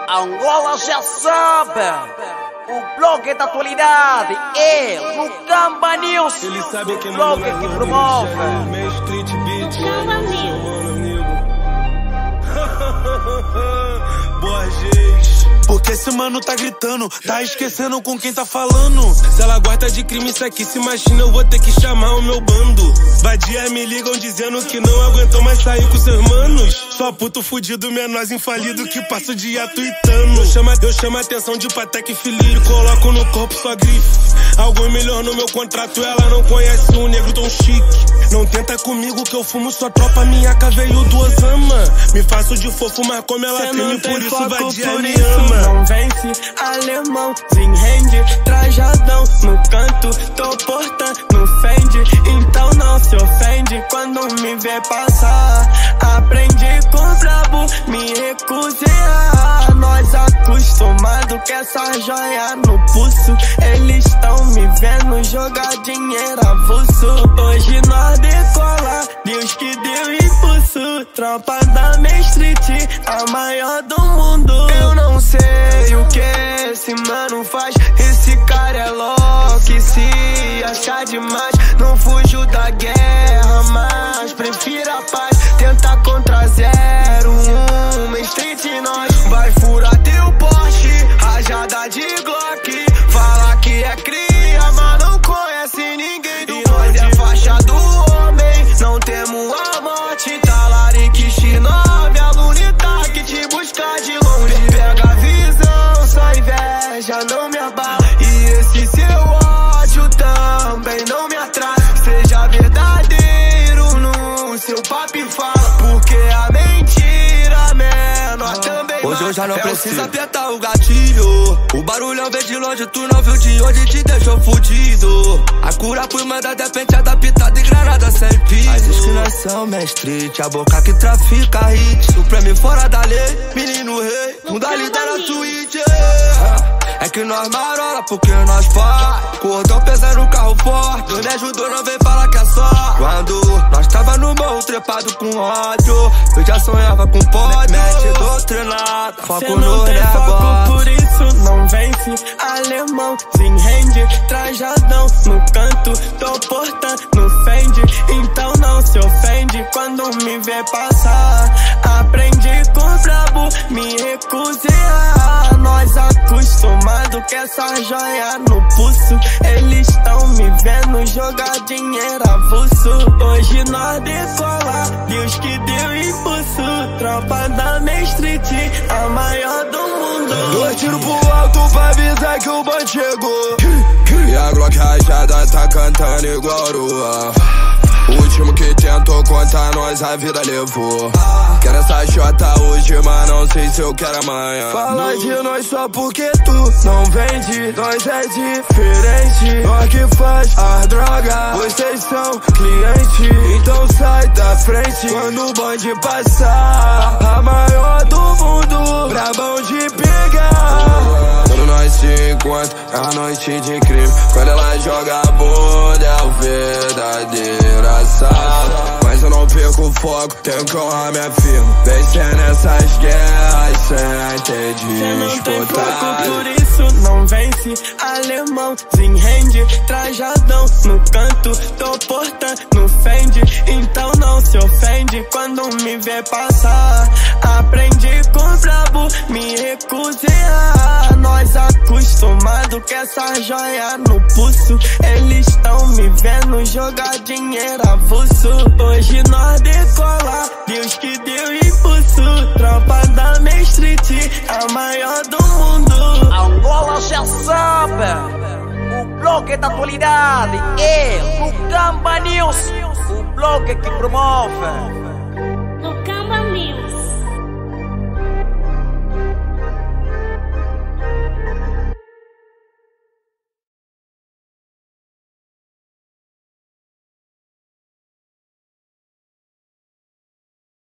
Angola já sabe, o blog da atualidade é Lucamba News, ele sabe que o blog que promove. Borges. Porque esse mano tá gritando, tá esquecendo com quem tá falando. Se ela gosta de crime, isso aqui se imagina, eu vou ter que chamar o meu bando. Vadia me ligam dizendo que não aguentam mais sair com seus manos. Só puto fudido, menor infalido que passa o dia tweetando. Eu chamo a atenção de Patek Philippe, coloco no corpo só grife. Algo melhor no meu contrato, ela não conhece um negro tão chique. Não tenta comigo que eu fumo sua tropa, minha AK veio do Osama. Me faço de fofo, mas como ela teme, por isso Vadia me ama. Não vence, alemão, zinrende, trajadão no canto, tô portando fende. Então não se ofende quando me vê passar. Aprendi com o brabo, me recusei a nós acostumado com essa joia no pulso. Eles tão me vendo jogar dinheiro avulso. Hoje nós decola, Deus que deu impulso. Tropa da Main Street, a maior do mundo. Eu não sei o que esse mano faz. Esse cara é louco e se achar demais. Não fujo da guerra, mas prefiro a paz. Tenta contra 0-1, Main Street nós. Vai furar teu poste, rajada de Glock. Fala que é cria, mas não conhece ninguém do bonde. É faixa do homem, não temo a morte. Talarique X9, a lunita que te busca de longe. Pega a visão, só inveja não me abala. E esse seu ódio também não me atrasa. Seja verdadeiro no seu papo e fala, porque a mentira menor também. Hoje eu já não preciso apertar o gatilho. O barulhão vem de longe, tu não viu de onde te deixou fudido. A cura por manda depende adaptada e granada sem piso. As esquinas Main Street, a boca que trafica hit. Supremo fora da lei, menino rei, muda lidera na Twitch. É que nós marola porque nós faz. Cordão pesando no carro forte. Deus me ajudou, não vem falar que é só. Quando nós tava no morro trepado com ódio, eu já sonhava com pódio. Mete doutrinada, foco no negócio. Por isso não vence, alemão, zinrende, trajadão no canto, tô portando fende. Então não se ofende quando me vê passar. Aprendi com o brabo, me recusei a nós acostumado com essa joia no pulso. Eles tão me vendo jogar dinheiro avulso. Hoje nós decola, Deus que deu impulso. Tropa da Main Street, a maior do mundo. 2 tiros pro alto pra avisar que o bonde chegou. E a Glock rajada tá cantando igual rua. O último que tentou contar nós a vida levou. Quero essa chota hoje, mas não sei se eu quero amanhã. Fala de nós só porque tu não vende. Nós é diferente, nós que faz a droga. Vocês são cliente, então sai da frente. Quando o bonde passar, a maior do mundo, brabão de pegar. Quando nós se encontra, é a noite de crime. Quando ela joga a bunda, é o verdadeiro assalto. Mas eu não perco o foco, tenho que honrar minha firma. Vencendo essas guerras sem ter disputado. Por isso não vence, alemão, zinrende, trajadão no canto, tô portando fende. Então não se ofende quando me vê passar. Aprendi com o brabo, me recusei a nós acostumado com essa joia no pulso. Eles tão me vendo jogar dinheiro avulso. Hoje nós decola, Deus que deu impulso. Tropa da Main Street, a maior do mundo. Angola já sabe, o blog da atualidade é Lucamba News, o blog que promove.